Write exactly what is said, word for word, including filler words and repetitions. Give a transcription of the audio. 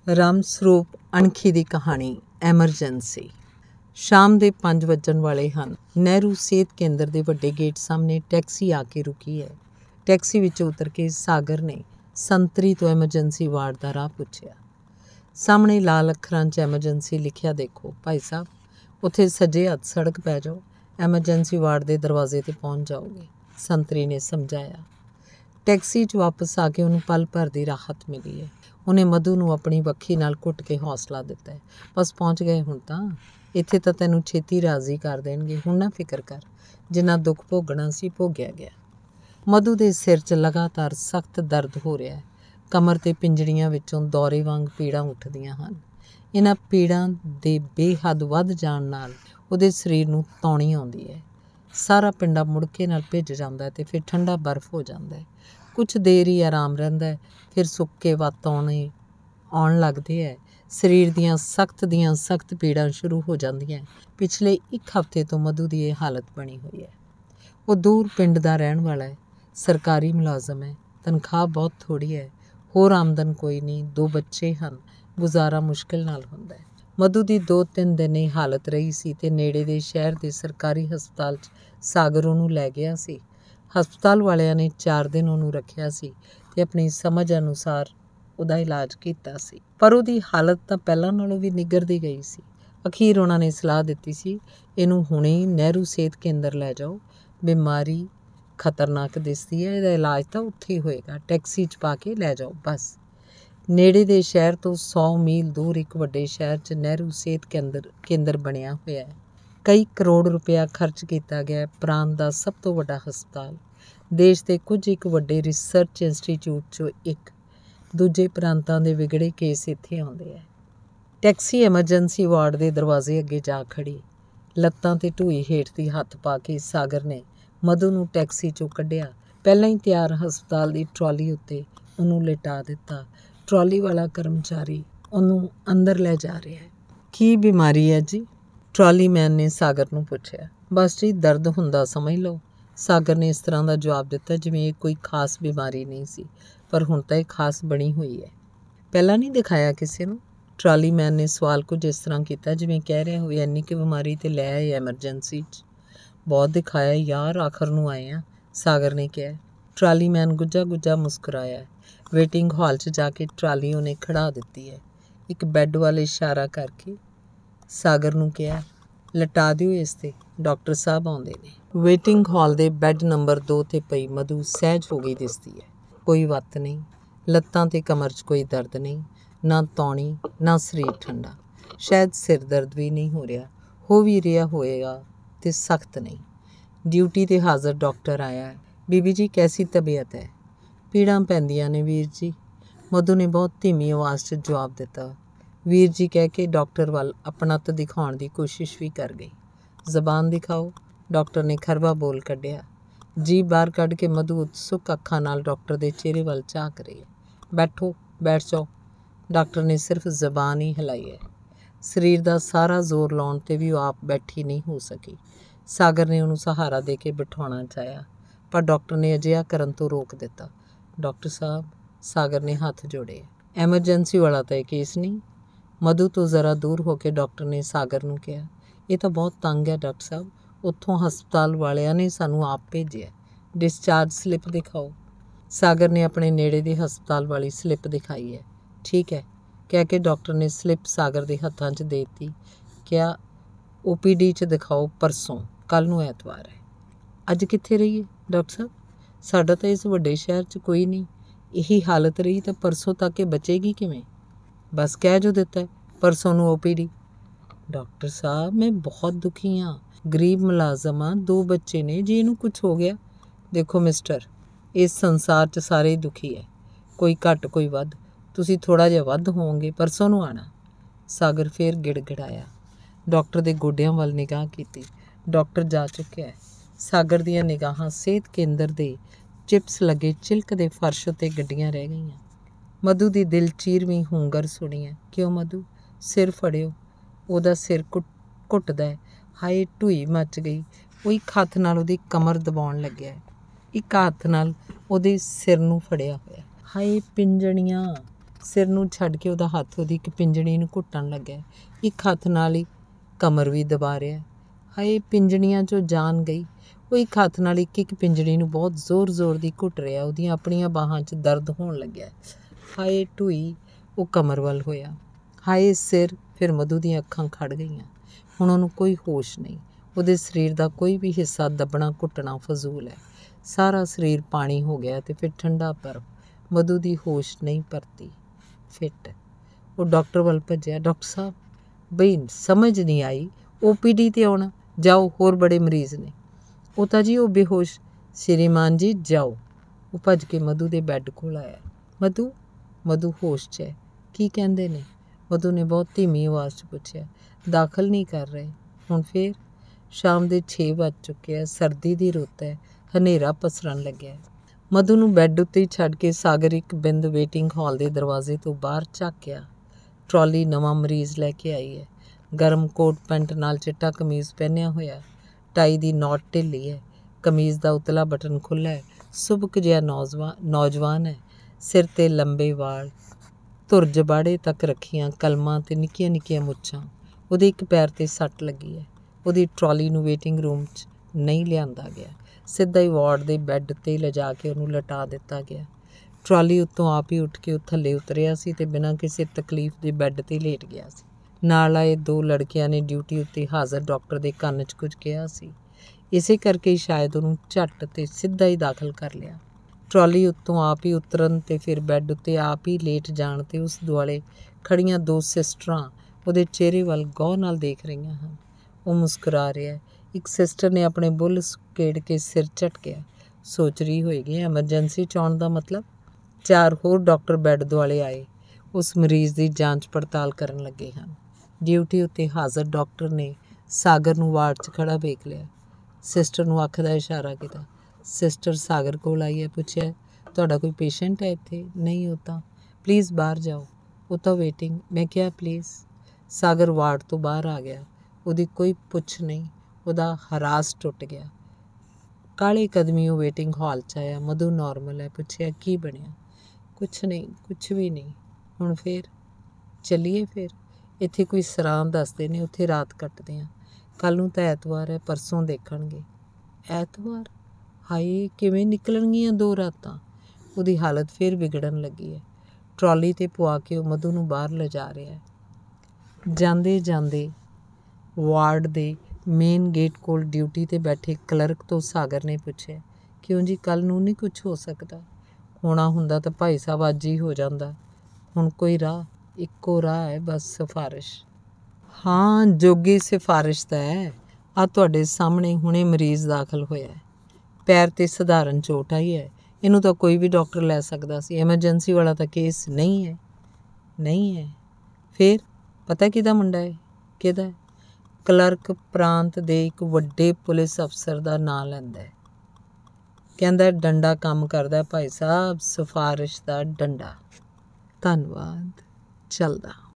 ਰਾਮ ਸਰੂਪ ਅਣਖੀ ਦੀ ਕਹਾਣੀ ਐਮਰਜੈਂਸੀ। ਸ਼ਾਮ ਦੇ ਪੰਜ ਵੱਜਣ ਵਾਲੇ ਹਨ। ਨਹਿਰੂ ਸਿਹਤ ਕੇਂਦਰ ਦੇ ਵੱਡੇ ਗੇਟ ਸਾਹਮਣੇ ਟੈਕਸੀ ਆ ਕੇ ਰੁਕੀ ਹੈ। ਟੈਕਸੀ ਵਿੱਚੋਂ ਉਤਰ ਕੇ ਸਾਗਰ ਨੇ ਸੰਤਰੀ ਤੋਂ ਐਮਰਜੈਂਸੀ ਵਾਰਡ ਦਾ ਰਾਹ ਪੁੱਛਿਆ। ਸਾਹਮਣੇ ਲਾਲ ਅੱਖਰਾਂ 'ਚ ਐਮਰਜੈਂਸੀ ਲਿਖਿਆ ਦੇਖੋ ਭਾਈ ਸਾਹਿਬ, ਉੱਥੇ ਸੱਜੇ ਹੱਥ ਸੜਕ ਪੈ ਜਾਓ, ਐਮਰਜੈਂਸੀ ਵਾਰਡ ਦੇ ਦਰਵਾਜ਼ੇ 'ਤੇ ਪਹੁੰਚ ਜਾਓਗੇ, ਸੰਤਰੀ ਨੇ ਸਮਝਾਇਆ। ਟੈਕਸੀ 'ਚ ਵਾਪਸ ਆ ਕੇ ਉਹਨੂੰ ਪਲ ਭਰ ਦੀ ਰਾਹਤ ਮਿਲੀ ਹੈ। ਉਹਨੇ ਮਧੂ ਨੂੰ ਆਪਣੀ ਵੱਖੀ ਨਾਲ ਘੁੱਟ ਕੇ ਹੌਸਲਾ ਦਿੱਤਾ ਹੈ। ਬਸ ਪਹੁੰਚ ਗਏ ਹੁਣ ਤਾਂ, ਇੱਥੇ ਤਾਂ ਤੈਨੂੰ ਛੇਤੀ ਰਾਜ਼ੀ ਕਰ ਦੇਣਗੇ, ਹੁਣ ਨਾ ਫਿਕਰ ਕਰ, ਜਿੰਨਾ ਦੁੱਖ ਭੋਗਣਾ ਸੀ ਭੋਗਿਆ ਗਿਆ। ਮਧੂ ਦੇ ਸਿਰ 'ਚ ਲਗਾਤਾਰ ਸਖਤ ਦਰਦ ਹੋ ਰਿਹਾ ਹੈ। ਕਮਰ ਤੇ ਪਿੰਜੜੀਆਂ ਵਿੱਚੋਂ ਦੌਰੇ ਵਾਂਗ ਪੀੜਾਂ ਉੱਠਦੀਆਂ ਹਨ। ਇਹਨਾਂ ਪੀੜਾਂ ਦੇ ਬੇਹੱਦ ਵੱਧ ਜਾਣ ਨਾਲ ਉਹਦੇ ਸਰੀਰ ਨੂੰ ਤੌਣੀ ਆਉਂਦੀ ਹੈ। ਸਾਰਾ ਪਿੰਡਾ ਮੁੜਕੇ ਨਾਲ ਭਿੱਜ ਜਾਂਦਾ ਅਤੇ ਫਿਰ ਠੰਡਾ ਬਰਫ਼ ਹੋ ਜਾਂਦਾ ਹੈ। ਕੁਛ ਦੇਰ ਹੀ ਆਰਾਮ ਰਹਿੰਦਾ ਹੈ, ਫਿਰ ਸੁੱਕੇ ਵੱਤ ਆਉਣੇ ਆਉਣ ਲੱਗਦੇ ਹੈ। ਸਰੀਰ ਦੀਆਂ ਸਖਤ ਦੀਆਂ ਸਖਤ ਪੀੜਾਂ ਸ਼ੁਰੂ ਹੋ ਜਾਂਦੀਆਂ। ਪਿਛਲੇ ਇੱਕ ਹਫ਼ਤੇ ਤੋਂ ਮਧੂ ਦੀ ਇਹ ਹਾਲਤ ਬਣੀ ਹੋਈ ਹੈ। ਉਹ ਦੂਰ ਪਿੰਡ ਦਾ ਰਹਿਣ ਵਾਲਾ ਹੈ, ਸਰਕਾਰੀ ਮੁਲਾਜ਼ਮ ਹੈ, ਤਨਖਾਹ ਬਹੁਤ ਥੋੜ੍ਹੀ ਹੈ, ਹੋਰ ਆਮਦਨ ਕੋਈ ਨਹੀਂ, ਦੋ ਬੱਚੇ ਹਨ, ਗੁਜ਼ਾਰਾ ਮੁਸ਼ਕਿਲ ਨਾਲ ਹੁੰਦਾ ਹੈ। ਮਧੂ ਦੀ ਦੋ ਤਿੰਨ ਦਿਨ ਇਹ ਹਾਲਤ ਰਹੀ ਸੀ ਅਤੇ ਨੇੜੇ ਦੇ ਸ਼ਹਿਰ ਦੇ ਸਰਕਾਰੀ ਹਸਪਤਾਲ 'ਚ ਸਾਗਰ ਉਹਨੂੰ ਲੈ ਗਿਆ ਸੀ। ਹਸਪਤਾਲ ਵਾਲਿਆਂ ਨੇ ਚਾਰ ਦਿਨ ਉਹਨੂੰ ਰੱਖਿਆ ਸੀ ਅਤੇ ਆਪਣੀ ਸਮਝ ਅਨੁਸਾਰ ਉਹਦਾ ਇਲਾਜ ਕੀਤਾ ਸੀ। ਪਰ ਉਹਦੀ ਹਾਲਤ ਤਾਂ ਪਹਿਲਾਂ ਨਾਲੋਂ ਵੀ ਨਿੱਘਰਦੀ ਗਈ ਸੀ। ਅਖੀਰ ਉਹਨਾਂ ਨੇ ਸਲਾਹ ਦਿੱਤੀ ਸੀ, ਇਹਨੂੰ ਹੁਣੇ ਹੀ ਨਹਿਰੂ ਸਿਹਤ ਕੇਂਦਰ ਲੈ ਜਾਓ, ਬਿਮਾਰੀ ਖਤਰਨਾਕ ਦਿਸਦੀ ਹੈ, ਇਹਦਾ ਇਲਾਜ ਤਾਂ ਉੱਥੇ ਹੀ ਹੋਏਗਾ, ਟੈਕਸੀ 'ਚ ਪਾ ਕੇ ਲੈ ਜਾਓ ਬਸ। ਨੇੜੇ ਦੇ ਸ਼ਹਿਰ ਤੋਂ ਸੌ ਮੀਲ ਦੂਰ ਇੱਕ ਵੱਡੇ ਸ਼ਹਿਰ 'ਚ ਨਹਿਰੂ ਸਿਹਤ ਕੇਂਦਰ ਕੇਂਦਰ ਬਣਿਆ ਹੋਇਆ ਹੈ। ਕਈ ਕਰੋੜ ਰੁਪਇਆ ਖਰਚ ਕੀਤਾ ਗਿਆ। ਪ੍ਰਾਂਤ ਦਾ ਸਭ ਤੋਂ ਵੱਡਾ ਹਸਪਤਾਲ, ਦੇਸ਼ ਦੇ ਕੁਝ ਇੱਕ ਵੱਡੇ ਰਿਸਰਚ ਇੰਸਟੀਚਿਊਟ 'ਚੋਂ ਇੱਕ। ਦੂਜੇ ਪ੍ਰਾਂਤਾਂ ਦੇ ਵਿਗੜੇ ਕੇਸ ਇੱਥੇ ਆਉਂਦੇ ਹੈ। ਟੈਕਸੀ ਐਮਰਜੈਂਸੀ ਵਾਰਡ ਦੇ ਦਰਵਾਜ਼ੇ ਅੱਗੇ ਜਾ ਖੜੀ। ਲੱਤਾਂ 'ਤੇ ਢੂਈ ਹੇਠ ਦੀ ਹੱਥ ਪਾ ਕੇ ਸਾਗਰ ਨੇ ਮਧੂ ਨੂੰ ਟੈਕਸੀ 'ਚੋਂ ਕੱਢਿਆ। ਪਹਿਲਾਂ ਹੀ ਤਿਆਰ ਹਸਪਤਾਲ ਦੀ ਟਰਾਲੀ ਉੱਤੇ ਉਹਨੂੰ ਲਿਟਾ ਦਿੱਤਾ। ਟਰਾਲੀ ਵਾਲਾ ਕਰਮਚਾਰੀ ਉਹਨੂੰ ਅੰਦਰ ਲੈ ਜਾ ਰਿਹਾ ਹੈ। ਕੀ ਬਿਮਾਰੀ ਹੈ ਜੀ? ਟਰਾਲੀ ਮੈਨ ਨੇ ਸਾਗਰ ਨੂੰ ਪੁੱਛਿਆ। ਬਸ ਜੀ, ਦਰਦ ਹੁੰਦਾ ਸਮਝ ਲਓ, ਸਾਗਰ ਨੇ ਇਸ ਤਰ੍ਹਾਂ ਦਾ ਜਵਾਬ ਦਿੱਤਾ ਜਿਵੇਂ ਇਹ ਕੋਈ ਖਾਸ ਬਿਮਾਰੀ ਨਹੀਂ ਸੀ, ਪਰ ਹੁਣ ਤਾਂ ਇਹ ਖਾਸ ਬਣੀ ਹੋਈ ਹੈ। ਪਹਿਲਾਂ ਨਹੀਂ ਦਿਖਾਇਆ ਕਿਸੇ ਨੂੰ? ਟਰਾਲੀ ਮੈਨ ਨੇ ਸਵਾਲ ਕੁਝ ਇਸ ਤਰ੍ਹਾਂ ਕੀਤਾ ਜਿਵੇਂ ਕਹਿ ਰਿਹਾ ਹੋਵੇ, ਇੰਨੀ ਕਿ ਬਿਮਾਰੀ ਤੇ ਲੈ ਆਏ ਐਮਰਜੈਂਸੀ 'ਚ। ਬਹੁਤ ਦਿਖਾਇਆ ਯਾਰ, ਆਖਰ ਨੂੰ ਆਏ ਆ, ਸਾਗਰ ਨੇ ਕਿਹਾ। ਟਰਾਲੀ ਮੈਨ ਗੁੱਜਾ ਗੁੱਜਾ ਮੁਸਕਰਾਇਆ। ਵੇਟਿੰਗ ਹਾਲ 'ਚ ਜਾ ਕੇ ਟਰਾਲੀ ਉਹਨੇ ਖੜ੍ਹਾ ਦਿੱਤੀ ਹੈ। ਇੱਕ ਬੈੱਡ ਵੱਲ ਇਸ਼ਾਰਾ ਕਰਕੇ ਸਾਗਰ ਨੂੰ ਕਿਹਾ, ਲਟਾ ਦਿਓ ਇਸ 'ਤੇ, ਡਾਕਟਰ ਸਾਹਿਬ ਆਉਂਦੇ ਨੇ। ਵੇਟਿੰਗ ਹਾਲ ਦੇ ਬੈੱਡ ਨੰਬਰ ਦੋ 'ਤੇ ਪਈ ਮਧੂ ਸਹਿਜ ਹੋ ਗਈ ਦਿਸਦੀ ਹੈ। ਕੋਈ ਵੱਤ ਨਹੀਂ, ਲੱਤਾਂ 'ਤੇ ਕਮਰ 'ਚ ਕੋਈ ਦਰਦ ਨਹੀਂ, ਨਾ ਤੌਣੀ ਨਾ ਸਰੀਰ ਠੰਡਾ। ਸ਼ਾਇਦ ਸਿਰ ਦਰਦ ਵੀ ਨਹੀਂ ਹੋ ਰਿਹਾ, ਹੋ ਵੀ ਰਿਹਾ ਹੋਏਗਾ ਤੇ ਸਖਤ ਨਹੀਂ। ਡਿਊਟੀ 'ਤੇ ਹਾਜ਼ਰ ਡਾਕਟਰ ਆਇਆ ਹੈ। ਬੀਬੀ ਜੀ ਕੈਸੀ ਤਬੀਅਤ ਹੈ? ਪੀੜਾਂ ਪੈਂਦੀਆਂ ਨੇ ਵੀਰ ਜੀ, ਮਧੂ ਨੇ ਬਹੁਤ ਧੀਮੀ ਆਵਾਜ਼ 'ਚ ਜਵਾਬ ਦਿੱਤਾ। ਵੀਰ ਜੀ ਕਹਿ ਕੇ ਡਾਕਟਰ ਵੱਲ ਆਪਣਤ ਦਿਖਾਉਣ ਦੀ ਕੋਸ਼ਿਸ਼ ਵੀ ਕਰ ਗਈ। ਜ਼ਬਾਨ ਦਿਖਾਓ, ਡਾਕਟਰ ਨੇ ਖਰਵਾ ਬੋਲ ਕੱਢਿਆ। ਜੀਭ ਬਾਹਰ ਕੱਢ ਕੇ ਮਧੂ ਉਤਸੁਕ ਅੱਖਾਂ ਨਾਲ ਡਾਕਟਰ ਦੇ ਚਿਹਰੇ ਵੱਲ ਝਾਕ ਰਹੀ ਹੈ। ਬੈਠੋ, ਬੈਠ ਜਾਓ। ਡਾਕਟਰ ਨੇ ਸਿਰਫ ਜ਼ਬਾਨ ਹੀ ਹਿਲਾਈ ਹੈ। ਸਰੀਰ ਦਾ ਸਾਰਾ ਜ਼ੋਰ ਲਾਉਣ 'ਤੇ ਵੀ ਉਹ ਆਪ ਬੈਠੀ ਨਹੀਂ ਹੋ ਸਕੀ। ਸਾਗਰ ਨੇ ਉਹਨੂੰ ਸਹਾਰਾ ਦੇ ਕੇ ਬਿਠਾਉਣਾ ਚਾਹਿਆ, ਪਰ ਡਾਕਟਰ ਨੇ ਅਜਿਹਾ ਕਰਨ ਤੋਂ ਰੋਕ ਦਿੱਤਾ। ਡਾਕਟਰ ਸਾਹਿਬ, ਸਾਗਰ ਨੇ ਹੱਥ ਜੋੜੇ, ਐਮਰਜੈਂਸੀ ਵਾਲਾ ਤਾਂ ਇਹ ਕੇਸ ਨਹੀਂ। ਮਧੂ ਤੋਂ ਜ਼ਰਾ ਦੂਰ ਹੋ ਕੇ ਡਾਕਟਰ ਨੇ ਸਾਗਰ ਨੂੰ ਕਿਹਾ, ਇਹ ਤਾਂ ਬਹੁਤ ਤੰਗ ਹੈ ਡਾਕਟਰ ਸਾਹਿਬ, ਉੱਥੋਂ ਹਸਪਤਾਲ ਵਾਲਿਆਂ ਨੇ ਸਾਨੂੰ ਆਪ ਭੇਜਿਆ, ਡਿਸਚਾਰਜ ਸਲਿੱਪ ਦਿਖਾਓ। ਸਾਗਰ ਨੇ ਆਪਣੇ ਨੇੜੇ ਦੇ ਹਸਪਤਾਲ ਵਾਲੀ ਸਲਿੱਪ ਦਿਖਾਈ ਹੈ। ਠੀਕ ਹੈ ਕਹਿ ਕੇ ਡਾਕਟਰ ਨੇ ਸਲਿੱਪ ਸਾਗਰ ਦੇ ਹੱਥਾਂ 'ਚ ਦੇ ਦਿੱਤੀ। ਕਿਹਾ, ਓ ਪੀ ਡੀ 'ਚ ਦਿਖਾਓ ਪਰਸੋਂ, ਕੱਲ੍ਹ ਨੂੰ ਐਤਵਾਰ ਹੈ। ਅੱਜ ਕਿੱਥੇ ਰਹੀਏ ਡਾਕਟਰ ਸਾਹਿਬ? ਸਾਡਾ ਤਾਂ ਇਸ ਵੱਡੇ ਸ਼ਹਿਰ 'ਚ ਕੋਈ ਨਹੀਂ, ਇਹੀ ਹਾਲਤ ਰਹੀ ਤਾਂ ਪਰਸੋਂ ਤੱਕ ਇਹ ਬਚੇਗੀ ਕਿਵੇਂ? ਬਸ ਕਹਿ ਜੋ ਦਿੱਤਾ, ਪਰਸੋਂ ਨੂੰ ਓ ਪੀ ਡੀ। ਡਾਕਟਰ ਸਾਹਿਬ, ਮੈਂ ਬਹੁਤ ਦੁਖੀ ਹਾਂ, ਗਰੀਬ ਮੁਲਾਜ਼ਮ ਹਾਂ, ਦੋ ਬੱਚੇ ਨੇ, ਜੇ ਇਹਨੂੰ ਕੁਛ ਹੋ ਗਿਆ। ਦੇਖੋ ਮਿਸਟਰ, ਇਸ ਸੰਸਾਰ 'ਚ ਸਾਰੇ ਹੀ ਦੁਖੀ ਹੈ, ਕੋਈ ਘੱਟ ਕੋਈ ਵੱਧ, ਤੁਸੀਂ ਥੋੜ੍ਹਾ ਜਿਹਾ ਵੱਧ ਹੋਵੋਗੇ, ਪਰਸੋਂ ਨੂੰ ਆਉਣਾ। ਸਾਗਰ ਫੇਰ ਗਿੜਗਿੜਾਇਆ। ਡਾਕਟਰ ਦੇ ਗੋਡਿਆਂ ਵੱਲ ਨਿਗਾਹ ਕੀਤੀ। ਡਾਕਟਰ ਜਾ ਚੁੱਕਿਆ ਹੈ। ਸਾਗਰ ਦੀਆਂ ਨਿਗਾਹਾਂ ਸਿਹਤ ਕੇਂਦਰ ਦੇ ਚਿਪਸ ਲੱਗੇ ਚਿਲਕਦੇ ਫਰਸ਼ ਉੱਤੇ ਗੱਡੀਆਂ ਰਹਿ ਗਈਆਂ। ਮਧੂ ਦੀ ਦਿਲ ਚੀਰਵੀਂ ਹੁੰਗਰ ਸੁਣੀ ਹੈ। ਕਿਉਂ ਮਧੂ? ਸਿਰ ਫੜਿਓ। ਉਹਦਾ ਸਿਰ ਘੁੱਟ ਘੁੱਟਦਾ ਹੈ। ਹਾਏ, ਢੂਈ ਮੱਚ ਗਈ। ਉਹ ਇੱਕ ਹੱਥ ਨਾਲ ਉਹਦੀ ਕਮਰ ਦਬਾਉਣ ਲੱਗਿਆ ਹੈ, ਇੱਕ ਹੱਥ ਨਾਲ ਉਹਦੇ ਸਿਰ ਨੂੰ ਫੜਿਆ ਹੋਇਆ। ਹਾਏ ਪਿੰਜਣੀਆਂ, ਸਿਰ ਨੂੰ ਛੱਡ ਕੇ ਉਹਦਾ ਹੱਥ ਉਹਦੀ ਇੱਕ ਪਿੰਜਣੀ ਨੂੰ ਘੁੱਟਣ ਲੱਗਿਆ। ਇੱਕ ਹੱਥ ਨਾਲ ਹੀ ਕਮਰ ਵੀ ਦਬਾ ਰਿਹਾ। ਹਾਏ, ਪਿੰਜਣੀਆਂ 'ਚੋਂ ਜਾਨ ਗਈ। ਉਹ ਇੱਕ ਹੱਥ ਨਾਲ ਇੱਕ ਇੱਕ ਪਿੰਜਣੀ ਨੂੰ ਬਹੁਤ ਜ਼ੋਰ ਜ਼ੋਰ ਦੀ ਘੁੱਟ ਰਿਹਾ। ਉਹਦੀਆਂ ਆਪਣੀਆਂ ਬਾਹਾਂ 'ਚ ਦਰਦ ਹੋਣ ਲੱਗਿਆ। ਹਾਏ ਢੂਈ, ਉਹ ਕਮਰ ਵੱਲ ਹੋਇਆ। ਹਾਏ ਸਿਰ। ਫਿਰ ਮਧੂ ਦੀਆਂ ਅੱਖਾਂ ਖੜ ਗਈਆਂ। ਹੁਣ ਉਹਨੂੰ ਕੋਈ ਹੋਸ਼ ਨਹੀਂ। ਉਹਦੇ ਸਰੀਰ ਦਾ ਕੋਈ ਵੀ ਹਿੱਸਾ ਦੱਬਣਾ ਘੁੱਟਣਾ ਫਜ਼ੂਲ ਹੈ। ਸਾਰਾ ਸਰੀਰ ਪਾਣੀ ਹੋ ਗਿਆ ਅਤੇ ਫਿਰ ਠੰਡਾ ਬਰਫ। ਮਧੂ ਦੀ ਹੋਸ਼ ਨਹੀਂ ਪਰਤੀ। ਫਿੱਟ। ਉਹ ਡਾਕਟਰ ਵੱਲ ਭੱਜਿਆ। ਡਾਕਟਰ ਸਾਹਿਬ, ਬਈ ਸਮਝ ਨਹੀਂ ਆਈ। ਓ ਪੀ ਡੀ 'ਤੇ ਆਉਣਾ। ਜਾਓ, ਹੋਰ ਬੜੇ ਮਰੀਜ਼ ਨੇ। ਉਹ ਤਾਂ ਜੀ ਉਹ ਬੇਹੋਸ਼। ਸ਼੍ਰੀਮਾਨ ਜੀ ਜਾਓ। ਉਹ ਭੱਜ ਕੇ ਮਧੂ ਦੇ ਬੈੱਡ ਕੋਲ ਆਇਆ। ਮਧੂ। ਮਧੂ ਹੋਸ਼ 'ਚ ਹੈ। ਕੀ ਕਹਿੰਦੇ ਨੇ? ਮਧੂ ਨੇ ਬਹੁਤ ਧੀਮੀ ਆਵਾਜ਼ 'ਚ ਪੁੱਛਿਆ। ਦਾਖਲ ਨਹੀਂ ਕਰ ਰਹੇ। ਹੁਣ ਫਿਰ? ਸ਼ਾਮ ਦੇ ਛੇ ਵੱਜ ਚੁੱਕੇ ਆ। ਸਰਦੀ ਦੀ ਰੁੱਤ ਹੈ। ਹਨੇਰਾ ਪਸਰਨ ਲੱਗਿਆ। ਮਧੂ ਨੂੰ ਬੈੱਡ ਉੱਤੇ ਹੀ ਛੱਡ ਕੇ ਸਾਗਰ ਇੱਕ ਬਿੰਦ ਵੇਟਿੰਗ ਹਾਲ ਦੇ ਦਰਵਾਜ਼ੇ ਤੋਂ ਬਾਹਰ ਝਾਕਿਆ। ਟਰਾਲੀ ਨਵਾਂ ਮਰੀਜ਼ ਲੈ ਕੇ ਆਈ ਹੈ। ਗਰਮ ਕੋਟ ਪੈਂਟ ਨਾਲ ਚਿੱਟਾ ਕਮੀਜ਼ ਪਹਿਨਿਆ ਹੋਇਆ। ਟਾਈ ਦੀ ਨੋਟ ਢਿੱਲੀ ਹੈ। ਕਮੀਜ਼ ਦਾ ਉਤਲਾ ਬਟਨ ਖੁੱਲ੍ਹਾ ਹੈ। ਸੁਬਕ ਜਿਹਾ ਨੌਜਵਾਨ ਨੌਜਵਾਨ ਹੈ। ਸਿਰ 'ਤੇ ਲੰਬੇ ਵਾਲ, ਧੁਰ ਜਬਾੜੇ ਤੱਕ ਰੱਖੀਆਂ ਕਲਮਾਂ ਅਤੇ ਨਿੱਕੀਆਂ ਨਿੱਕੀਆਂ ਮੁੱਛਾਂ। ਉਹਦੇ ਇੱਕ ਪੈਰ 'ਤੇ ਸੱਟ ਲੱਗੀ ਹੈ। ਉਹਦੀ ਟਰਾਲੀ ਨੂੰ ਵੇਟਿੰਗ ਰੂਮ 'ਚ ਨਹੀਂ ਲਿਆਂਦਾ ਗਿਆ। ਸਿੱਧਾ ਹੀ ਵਾਰਡ ਦੇ ਬੈੱਡ 'ਤੇ ਲਿਜਾ ਕੇ ਉਹਨੂੰ ਲਟਾ ਦਿੱਤਾ ਗਿਆ। ਟਰਾਲੀ ਉੱਤੋਂ ਆਪ ਹੀ ਉੱਠ ਕੇ ਉਹ ਥੱਲੇ ਉਤਰਿਆ ਸੀ ਅਤੇ ਬਿਨਾਂ ਕਿਸੇ ਤਕਲੀਫ ਦੇ ਬੈੱਡ 'ਤੇ ਲੇਟ ਗਿਆ ਸੀ। ਨਾਲ ਆਏ ਦੋ ਲੜਕਿਆਂ ਨੇ ਡਿਊਟੀ ਉੱਤੇ ਹਾਜ਼ਰ ਡਾਕਟਰ ਦੇ ਕੰਨ 'ਚ ਕੁਝ ਕਿਹਾ ਸੀ। ਇਸੇ ਕਰਕੇ ਹੀ ਸ਼ਾਇਦ ਉਹਨੂੰ ਝੱਟ ਅਤੇ ਸਿੱਧਾ ਹੀ ਦਾਖਲ ਕਰ ਲਿਆ। ਟਰਾਲੀ ਉੱਤੋਂ ਆਪ ਹੀ ਉਤਰਨ ਅਤੇ ਫਿਰ ਬੈੱਡ ਉੱਤੇ ਆਪ ਹੀ ਲੇਟ ਜਾਣ 'ਤੇ ਉਸ ਦੁਆਲੇ ਖੜ੍ਹੀਆਂ ਦੋ ਸਿਸਟਰਾਂ ਉਹਦੇ ਚਿਹਰੇ ਵੱਲ ਗੌਰ ਨਾਲ ਦੇਖ ਰਹੀਆਂ ਹਨ। ਉਹ ਮੁਸਕਰਾ ਰਿਹਾ। ਇੱਕ ਸਿਸਟਰ ਨੇ ਆਪਣੇ ਬੁੱਲ੍ਹ ਸੁਕੇੜ ਕੇ ਸਿਰ ਝਟਕਿਆ। ਸੋਚ ਰਹੀ ਹੋਏਗੀ ਐਮਰਜੈਂਸੀ 'ਚ ਆਉਣ ਦਾ ਮਤਲਬ। ਚਾਰ ਹੋਰ ਡਾਕਟਰ ਬੈੱਡ ਦੁਆਲੇ ਆਏ। ਉਸ ਮਰੀਜ਼ ਦੀ ਜਾਂਚ ਪੜਤਾਲ ਕਰਨ ਲੱਗੇ ਹਨ। ਡਿਊਟੀ ਉੱਤੇ ਹਾਜ਼ਰ ਡਾਕਟਰ ਨੇ ਸਾਗਰ ਨੂੰ ਵਾਰਡ 'ਚ ਖੜ੍ਹਾ ਵੇਖ ਲਿਆ। ਸਿਸਟਰ ਨੂੰ ਅੱਖ ਦਾ ਇਸ਼ਾਰਾ ਕੀਤਾ। ਸਿਸਟਰ ਸਾਗਰ ਕੋਲ ਆਈ ਹੈ। ਪੁੱਛਿਆ, ਤੁਹਾਡਾ ਕੋਈ ਪੇਸ਼ੈਂਟ ਹੈ ਇੱਥੇ? ਨਹੀਂ, ਉਹ ਤਾਂ। ਪਲੀਜ਼ ਬਾਹਰ ਜਾਓ। ਉਹ ਤਾਂ ਵੇਟਿੰਗ। ਮੈਂ ਕਿਹਾ ਪਲੀਜ਼। ਸਾਗਰ ਵਾਰਡ ਤੋਂ ਬਾਹਰ ਆ ਗਿਆ। ਉਹਦੀ ਕੋਈ ਪੁੱਛ ਨਹੀਂ। ਉਹਦਾ ਹਰਾਸ ਟੁੱਟ ਗਿਆ। ਕਾਹਲੇ ਕਦਮੀ ਉਹ ਵੇਟਿੰਗ ਹਾਲ 'ਚ ਆਇਆ। ਮਧੂ ਨੋਰਮਲ ਹੈ। ਪੁੱਛਿਆ, ਕੀ ਬਣਿਆ? ਕੁਛ ਨਹੀਂ, ਕੁਛ ਵੀ ਨਹੀਂ। ਹੁਣ ਫਿਰ ਚੱਲੀਏ? ਫਿਰ ਇੱਥੇ ਕੋਈ ਸਰਾਂ ਦੱਸਦੇ ਨੇ, ਉੱਥੇ ਰਾਤ ਕੱਟਦੇ ਹਾਂ। ਕੱਲ੍ਹ ਨੂੰ ਤਾਂ ਐਤਵਾਰ ਹੈ, ਪਰਸੋਂ ਦੇਖਣਗੇ। ਐਤਵਾਰ? ਹਾਏ, ਕਿਵੇਂ ਨਿਕਲਣਗੀਆਂ ਦੋ ਰਾਤਾਂ? ਉਹਦੀ ਹਾਲਤ ਫਿਰ ਵਿਗੜਨ ਲੱਗੀ ਹੈ। ਟਰਾਲੀ 'ਤੇ ਪਵਾ ਕੇ ਉਹ ਮਧੂ ਨੂੰ ਬਾਹਰ ਲਿਜਾ ਰਿਹਾ। ਜਾਂਦੇ ਜਾਂਦੇ ਵਾਰਡ ਦੇ ਮੇਨ ਗੇਟ ਕੋਲ ਡਿਊਟੀ 'ਤੇ ਬੈਠੇ ਕਲਰਕ ਤੋਂ ਸਾਗਰ ਨੇ ਪੁੱਛਿਆ, ਕਿਉਂ ਜੀ, ਕੱਲ੍ਹ ਨੂੰ ਨਹੀਂ ਕੁਛ ਹੋ ਸਕਦਾ? ਹੋਣਾ ਹੁੰਦਾ ਤਾਂ ਭਾਈ ਸਾਹਿਬ ਅੱਜ ਹੀ ਹੋ ਜਾਂਦਾ। ਹੁਣ ਕੋਈ ਰਾਹ? ਇੱਕੋ ਰਾਹ ਹੈ ਬਸ, ਸਿਫਾਰਿਸ਼। ਹਾਂ, ਜੋਗੀ ਸਿਫਾਰਿਸ਼ ਤਾਂ ਹੈ। ਆਹ ਤੁਹਾਡੇ ਸਾਹਮਣੇ ਹੁਣੇ ਮਰੀਜ਼ ਦਾਖਲ ਹੋਇਆ ਹੈ। ਪੈਰ 'ਤੇ ਸਧਾਰਨ ਚੋਟ ਆਈ ਹੈ। ਇਹਨੂੰ ਤਾਂ ਕੋਈ ਵੀ ਡਾਕਟਰ ਲੈ ਸਕਦਾ ਸੀ। ਐਮਰਜੈਂਸੀ ਵਾਲਾ ਤਾਂ ਕੇਸ ਨਹੀਂ ਹੈ। ਨਹੀਂ ਹੈ? ਫਿਰ ਪਤਾ ਕਿਹਦਾ ਮੁੰਡਾ ਹੈ? ਕਿਹਦਾ? ਕਲਰਕ ਪ੍ਰਾਂਤ ਦੇ ਇੱਕ ਵੱਡੇ ਪੁਲਿਸ ਅਫਸਰ ਦਾ ਨਾਂ ਲੈਂਦਾ ਹੈ। ਕਹਿੰਦਾ ਡੰਡਾ ਕੰਮ ਕਰਦਾ ਭਾਈ ਸਾਹਿਬ, ਸਿਫਾਰਿਸ਼ ਦਾ ਡੰਡਾ। ਧੰਨਵਾਦ। ਚੱਲਦਾ।